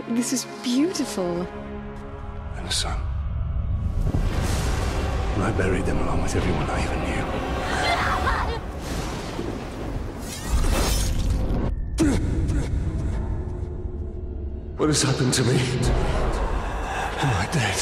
This is beautiful. And a son. And I buried them along with everyone I even knew. What has happened to me? Am I dead?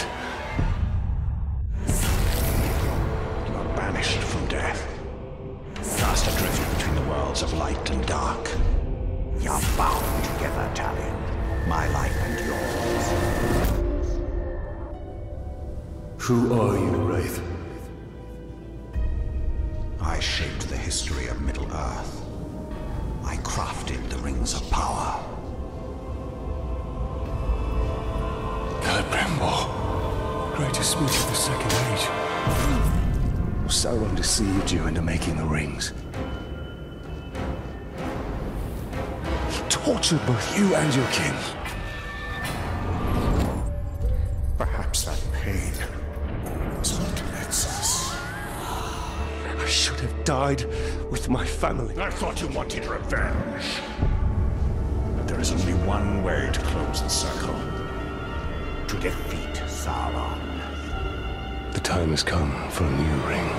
You are banished from death. Cast adrift between the worlds of light and dark. You are bound together, Talion. My life and yours. Who are you, Wraith? I shaped the history of Middle-earth. I crafted the Rings of Power. Celebrimbor, greatest smith of the Second Age. Sauron deceived you into making the rings. He tortured both you and your kin. Perhaps that pain is what unites us. I should have died with my family. I thought you wanted revenge. But there is only one way to close the circle. To defeat Sauron. The time has come for a new ring.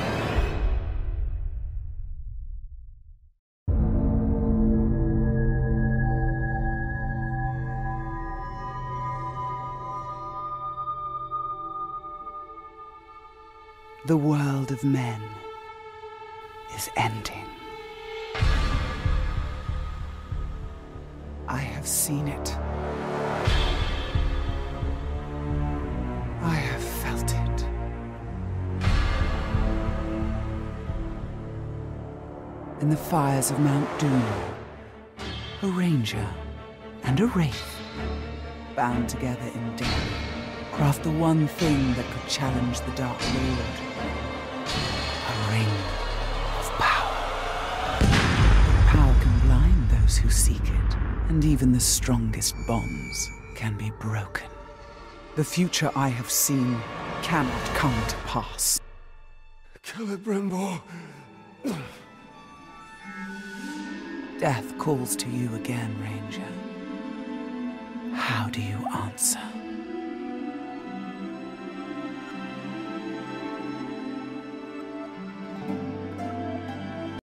The world of men is ending. I have seen it. I have felt it. In the fires of Mount Doom, a ranger and a wraith, bound together in death, craft the one thing that could challenge the Dark Lord. A ring of power. Power can blind those who seek it, and even the strongest bonds can be broken. The future I have seen cannot come to pass. Celebrimbor. Death calls to you again, Ranger. How do you answer?